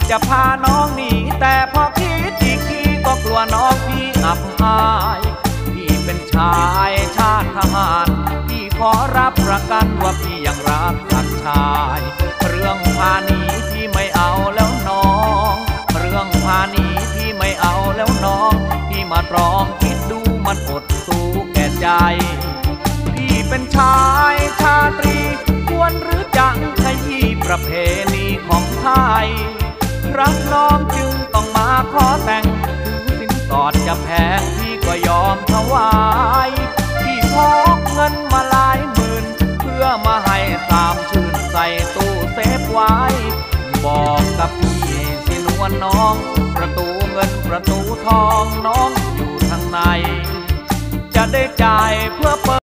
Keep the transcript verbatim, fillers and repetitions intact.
จะพาน้องหนีแต่พอคิดอีกทีก็กลัวน้องพี่อับอายพี่เป็นชายชาติทหารพี่ขอรับประกันว่าพี่ยังรักสักชายเรื่องพาหนีพี่ไม่เอาแล้วน้องเรื่องพาหนีพี่ไม่เอาแล้วน้องพี่มาตรองคิดดูมันอดสู้แก่ใจพี่เป็นชายชาตรีควรหรือจังขยี้ประเพณีของไทยรักน้องจึงต้องมาขอแต่งถึงสินสอดจะแพงพี่ก็ยอมถวายพี่พกเงินมาหลายหมื่นเพื่อมาให้สามชื่นใส่ตู้เซฟไว้บอกกับพี่สินวลน้องประตูเงินประตูทองน้องอยู่ทางในจะได้จ่ายเพื่อเปิด